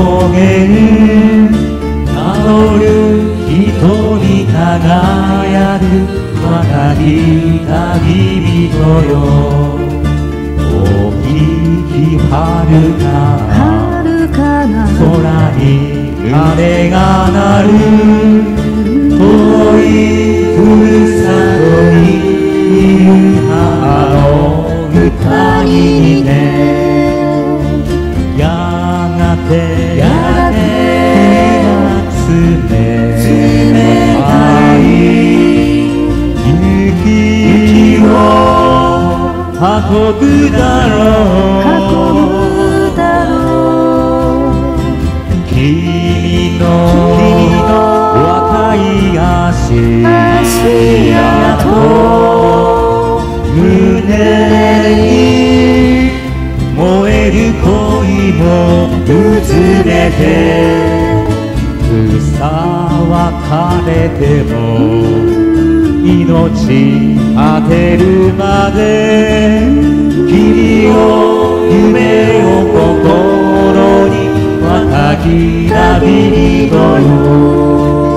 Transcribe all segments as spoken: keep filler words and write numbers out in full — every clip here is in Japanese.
言たどる人に輝く若き旅人よ。大きき遥かな空に鐘が鳴る。遠いふるさとにいる母の歌に似て、やがてやがて冷たい雪を運ぶだろう。君の若い足跡、胸に燃える恋もうつれて、草は枯れても命果てるまで、君を夢を心に若き旅人よ。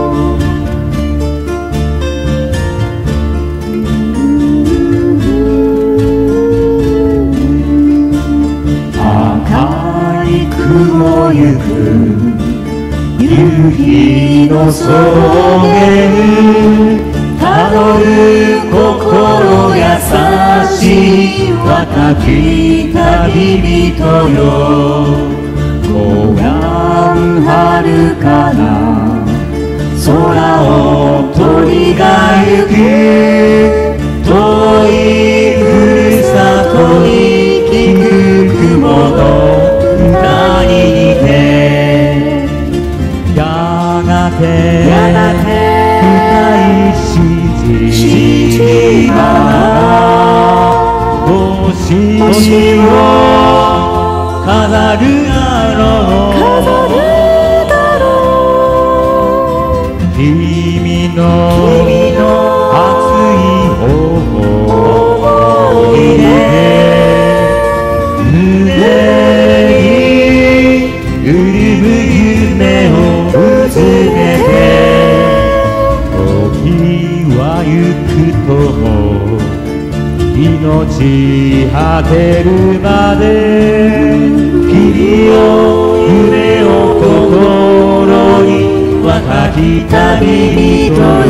赤い雲ゆく夕日の草原、たどる心優しい若き旅人よ。湖岸遥かな空を鳥が行く。遠いふるさとに聞く雲の歌に似て、やがてやがて深いしじが星を飾るだろう。君の熱い想いで胸に潤む夢をうつめて、時はゆくとも命果てるまで、君を夢を心に若き旅人